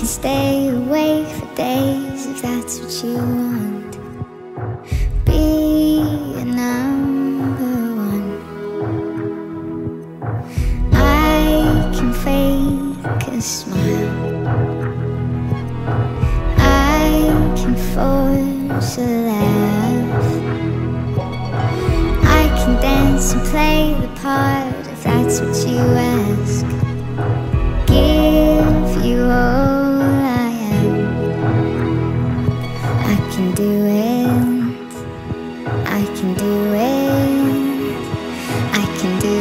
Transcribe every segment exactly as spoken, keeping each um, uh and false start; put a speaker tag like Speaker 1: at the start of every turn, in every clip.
Speaker 1: can stay awake for days if that's what you want. Be a number one. I can fake a smile, I can force a laugh, I can dance and play the part if that's what you ask. Give you all I am. I can do it, I can do it, I can do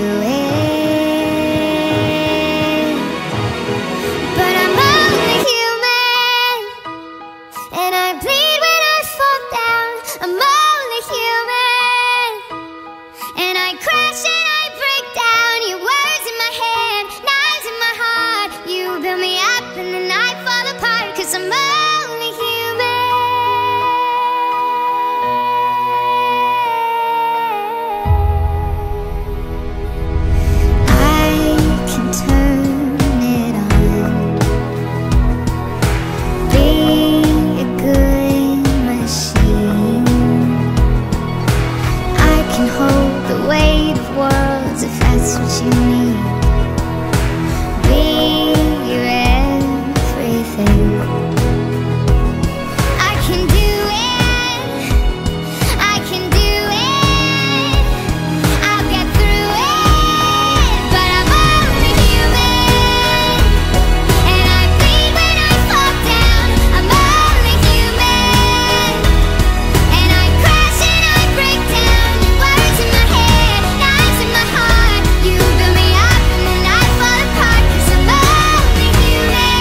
Speaker 1: it. But I'm only human, and I bleed when I fall down. I'm only human, and I crash and I break down. Your words in my head, knives in my heart. You build me up and then I fall apart, 'cause I'm only human. I can turn it on, be a good machine. I can hold the weight of worlds if that's what you need. Be your everything. I can do it, I can do it, I'll get through it. But I'm only human, and I bleed when I fall down. I'm only human, and I crash and I break down. Your words in my head, knives in my heart. You build me up and then I fall apart, 'cause I'm only human.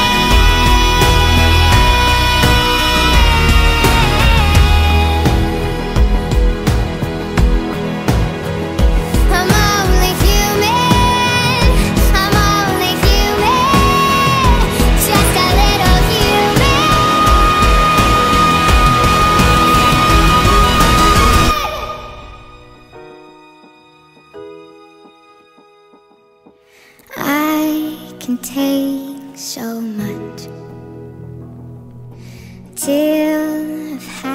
Speaker 1: I'm only human, I'm only human, just a little human. I can take so much till I've had